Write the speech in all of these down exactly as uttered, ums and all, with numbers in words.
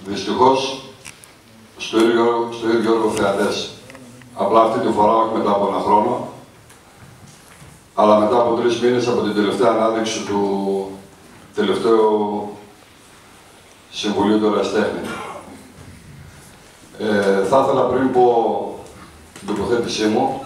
Δυστυχώς, στο ίδιο, στο ίδιο έργο θεατές. Απλά αυτή τη φορά, όχι μετά από ένα χρόνο, αλλά μετά από τρεις μήνες από την τελευταία ανάδειξη του τελευταίου Συμβουλίου του Ερασιτέχνη. Ε, θα ήθελα πριν πω την τοποθέτησή μου,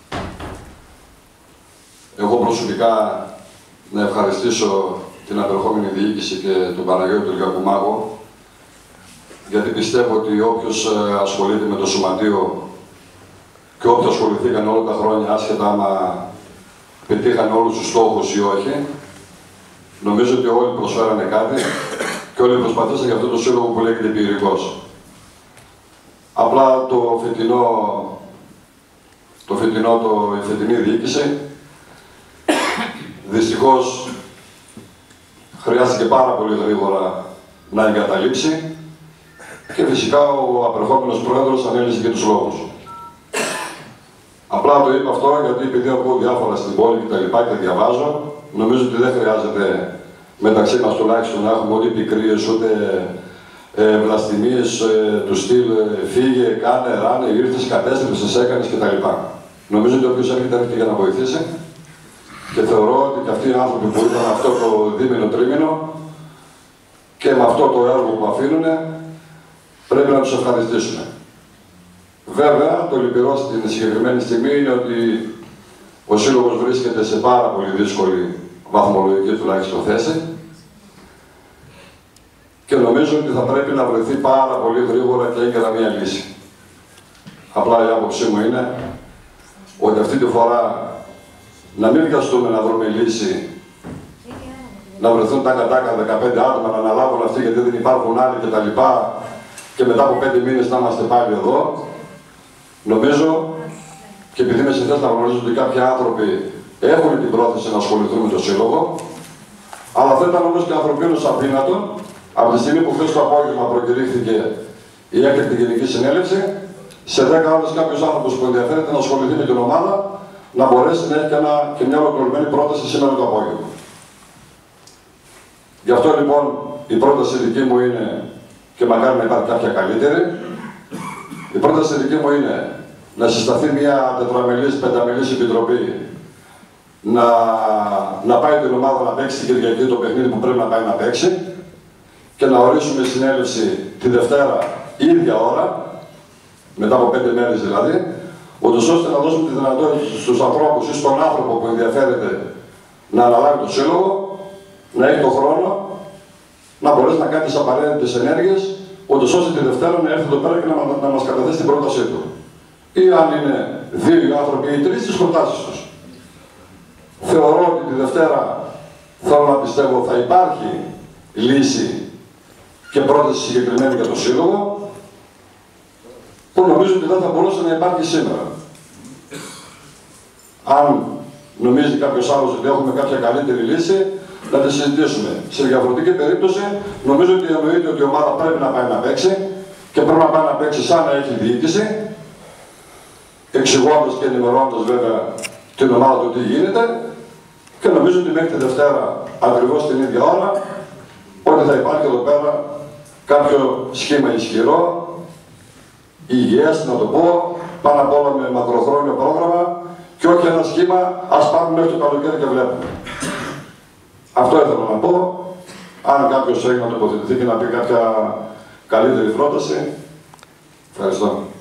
εγώ προσωπικά να ευχαριστήσω την απερχόμενη διοίκηση και τον Παναγιώτη τον Γιακουμάκο, γιατί πιστεύω ότι όποιος ασχολείται με το σωματείο και όποιος ασχοληθήκαν όλα τα χρόνια, άσχετα άμα πετύχαν όλους τους στόχους ή όχι, νομίζω ότι όλοι προσφέρανε κάτι και όλοι προσπαθήσαν για αυτό το σύλλογο που λέγεται Πυρηνικός. Απλά το φετινό, το φετινό, το, η φετινή διοίκηση, δυστυχώς χρειάστηκε πάρα πολύ γρήγορα να εγκαταλείψει και φυσικά ο απερχόμενος πρόεδρος ανέλησε και τους λόγους. Απλά το είπα αυτό γιατί επειδή ακούω διάφορα στην πόλη και τα λοιπά και διαβάζω, νομίζω ότι δεν χρειάζεται μεταξύ μας τουλάχιστον να έχουμε ούτε πικρίες, ούτε ε, βλαστημίες ε, του στυλ ε, φύγε, κάνε, ράνε, ήρθες, κατέστρεψες, έκανες κτλ. Νομίζω ότι όποιος έρχεται έρχεται για να βοηθήσει και θεωρώ ότι και αυτοί οι άνθρωποι που ήταν αυτό το δίμηνο τρίμηνο και με αυτό το έργο που αφήνουν πρέπει να τους ευχαριστήσουμε. Βέβαια, το λυπηρό στην συγκεκριμένη στιγμή είναι ότι ο Σύλλογος βρίσκεται σε πάρα πολύ δύσκολη βαθμολογική τουλάχιστον θέση και νομίζω ότι θα πρέπει να βρεθεί πάρα πολύ γρήγορα και έγκαιρα μία λύση. Απλά η άποψή μου είναι ότι αυτή τη φορά να μην βιαστούμε να βρούμε λύση, να βρεθούν τα κατάκα δεκαπέντε άτομα να αναλάβουν αυτοί γιατί δεν υπάρχουν άλλοι κτλ. Και μετά από πέντε μήνες να είμαστε πάλι εδώ. Νομίζω, και επειδή είμαι σε θέση να γνωρίζω ότι κάποιοι άνθρωποι έχουν την πρόθεση να ασχοληθούν με το Σύλλογο, αλλά θα ήταν όμως και ανθρωπίνως αδύνατο, από τη στιγμή που χθες το απόγευμα προκηρύχθηκε η έκτακτη Γενική Συνέλευση, σε δέκα ώρες κάποιος άνθρωπος που ενδιαφέρεται να ασχοληθεί με την ομάδα, να μπορέσει να έχει και, ένα, και μια ολοκληρωμένη πρόταση σήμερα το απόγευμα. Γι' αυτό λοιπόν η πρόταση δική μου είναι, και μακάρι να υπάρχει κάποια καλύτερη, η πρόταση δική μου είναι να συσταθεί μια τετραμελής, πενταμελής επιτροπή να, να πάει την ομάδα να παίξει την Κυριακή το παιχνίδι που πρέπει να πάει να παίξει και να ορίσουμε συνέλευση τη Δευτέρα ίδια ώρα, μετά από πέντε μέρες δηλαδή, ούτως ώστε να δώσουμε τη δυνατότητα στους ανθρώπους ή στον άνθρωπο που ενδιαφέρεται να αναλάβει το Σύλλογο, να έχει τον χρόνο να μπορέσει να κάνει τις απαραίτητες ενέργειες, ούτως ώστε τη Δευτέρα να έρθει εδώ πέρα και να, να μας καταθέσει την πρότασή του. Ή αν είναι δύο άνθρωποι ή τρεις, τις προτάσεις τους. Θεωρώ ότι τη Δευτέρα, θέλω να πιστεύω, θα υπάρχει λύση και πρόταση συγκεκριμένη για το Σύλλογο, που νομίζω ότι δεν θα μπορούσε να υπάρχει σήμερα. Αν νομίζει κάποιος άλλος ότι έχουμε κάποια καλύτερη λύση, να τη συζητήσουμε. Σε διαφορετική περίπτωση, νομίζω ότι εννοείται ότι η ομάδα πρέπει να πάει να παίξει και πρέπει να πάει να παίξει σαν να έχει διοίκηση, εξηγώντας και ενημερώνοντας βέβαια την ομάδα του τι γίνεται και νομίζω ότι μέχρι τη Δευτέρα, ακριβώς την ίδια ώρα, ότι θα υπάρχει εδώ πέρα κάποιο σχήμα ισχυρό, υγιές να το πω, πάνω απ' όλα με μακροχρόνιο πρόγραμμα και όχι ένα σχήμα, ας πάμε μέχρι το καλοκαίρι και βλέπουμε. Αυτό ήθελα να πω. Αν κάποιος έχει να τοποθετηθεί και να πει κάποια καλύτερη πρόταση, ευχαριστώ.